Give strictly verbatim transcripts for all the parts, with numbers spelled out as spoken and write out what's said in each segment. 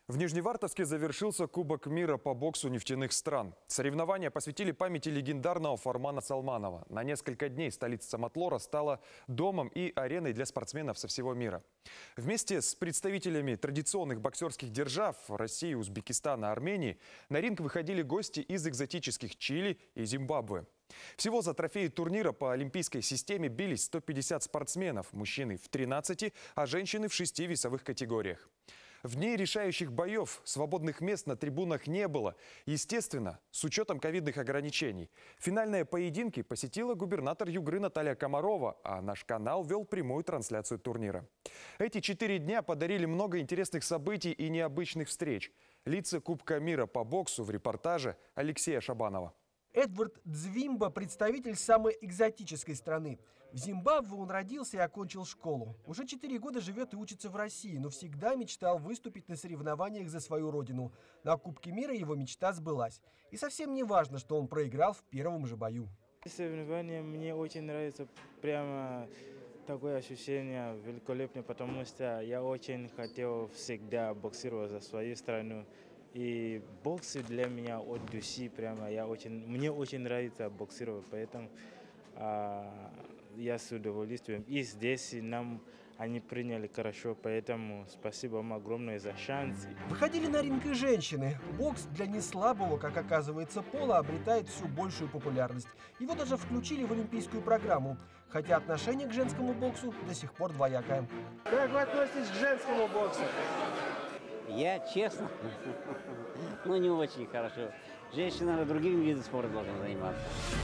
В Нижневартовске завершился Кубок мира по боксу нефтяных стран. Соревнования посвятили памяти легендарного Фармана Салманова. На несколько дней столица Самотлора стала домом и ареной для спортсменов со всего мира. Вместе с представителями традиционных боксерских держав России, Узбекистана, Армении на ринг выходили гости из экзотических Чили и Зимбабве. Всего за трофеи турнира по олимпийской системе бились сто пятьдесят спортсменов, мужчины в тринадцати, а женщины в шести весовых категориях. В дни решающих боев свободных мест на трибунах не было. Естественно, с учетом ковидных ограничений. Финальные поединки посетила губернатор Югры Наталья Комарова, а наш канал вел прямую трансляцию турнира. Эти четыре дня подарили много интересных событий и необычных встреч. Лица Кубка мира по боксу в репортаже Алексея Шабанова. Эдвард Дзвимба – представитель самой экзотической страны. В Зимбабве он родился и окончил школу. Уже четыре года живет и учится в России, но всегда мечтал выступить на соревнованиях за свою родину. На Кубке мира его мечта сбылась. И совсем не важно, что он проиграл в первом же бою. Соревнования мне очень нравится, прямо такое ощущение великолепное, потому что я очень хотел всегда боксировать за свою страну. И бокс для меня от души, прямо я очень, мне очень нравится боксировать, поэтому а, я с удовольствием. И здесь нам они приняли хорошо, поэтому спасибо вам огромное за шанс. Выходили на ринг и женщины. Бокс для неслабого, как оказывается, пола обретает все большую популярность. Его даже включили в олимпийскую программу, хотя отношение к женскому боксу до сих пор двоякое. Как вы относитесь к женскому боксу? Я честно, ну не очень хорошо. Женщина другими видами спорта должна заниматься.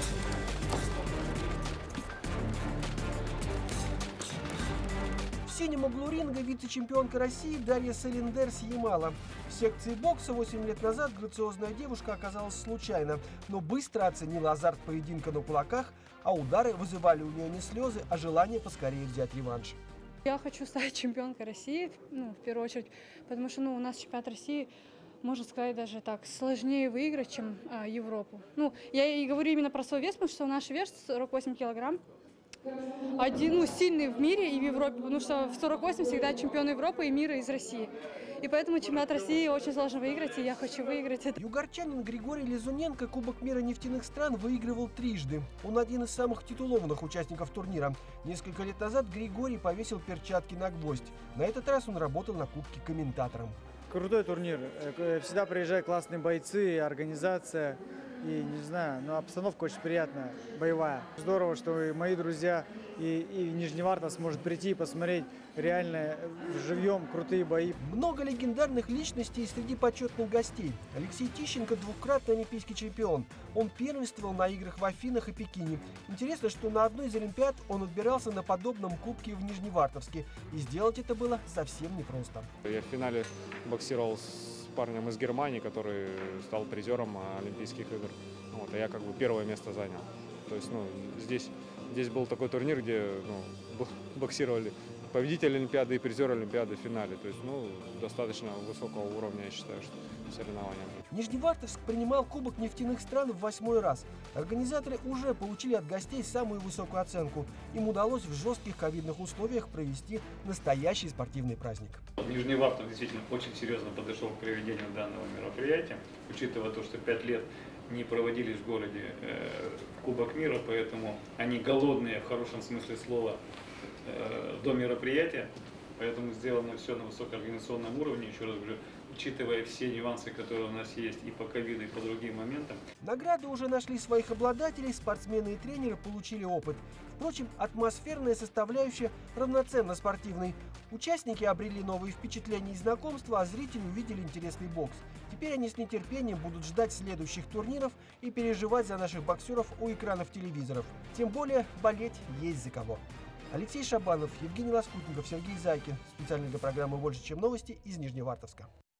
В синем углу ринга вице-чемпионка России Дарья Салендер съемала. В секции бокса восемь лет назад грациозная девушка оказалась случайно, но быстро оценила азарт поединка на кулаках, а удары вызывали у нее не слезы, а желание поскорее взять реванш. Я хочу стать чемпионкой России, ну, в первую очередь, потому что ну, у нас чемпионат России, можно сказать, даже так, сложнее выиграть, чем а, Европу. Ну, я и говорю именно про свой вес, потому что наш вес сорок восемь килограмм. Один, ну, сильный в мире и в Европе, потому что в сорок восемь всегда чемпион Европы и мира из России. И поэтому чемпионат России очень сложно выиграть, и я хочу выиграть это. Югорчанин Григорий Лизуненко Кубок мира нефтяных стран выигрывал трижды. Он один из самых титулованных участников турнира. Несколько лет назад Григорий повесил перчатки на гвоздь. На этот раз он работал на Кубке комментатором. Крутой турнир. Всегда приезжают классные бойцы, организация. И не знаю, но обстановка очень приятная, боевая. Здорово, что и мои друзья, и, и Нижневартовск сможет прийти и посмотреть реально живьем крутые бои. Много легендарных личностей среди почетных гостей. Алексей Тищенко – двукратный олимпийский чемпион. Он первенствовал на играх в Афинах и Пекине. Интересно, что на одной из олимпиад он отбирался на подобном кубке в Нижневартовске. И сделать это было совсем непросто. Я в финале боксировал с парнем из Германии, который стал призером Олимпийских игр. Вот, а я как бы первое место занял. То есть, ну, здесь, здесь был такой турнир, где ну, боксировали победитель Олимпиады и призер Олимпиады в финале. То есть, ну, достаточно высокого уровня, я считаю, что соревнования. Нижневартовск принимал Кубок нефтяных стран в восьмой раз. Организаторы уже получили от гостей самую высокую оценку. Им удалось в жестких ковидных условиях провести настоящий спортивный праздник. Нижневартовск действительно очень серьезно подошел к проведению данного мероприятия, учитывая то, что пять лет не проводились в городе э, Кубок мира, поэтому они голодные в хорошем смысле слова э, до мероприятия, поэтому сделано все на высокоорганизационном уровне, еще раз говорю, учитывая все нюансы, которые у нас есть и по ковиду, и по другим моментам. Награды уже нашли своих обладателей, спортсмены и тренеры получили опыт. Впрочем, атмосферная составляющая равноценна спортивной. Участники обрели новые впечатления и знакомства, а зрители увидели интересный бокс. Теперь они с нетерпением будут ждать следующих турниров и переживать за наших боксеров у экранов телевизоров. Тем более болеть есть за кого. Алексей Шабанов, Евгений Лоскутников, Сергей Зайкин. Специально для программы «Больше, чем новости» из Нижневартовска.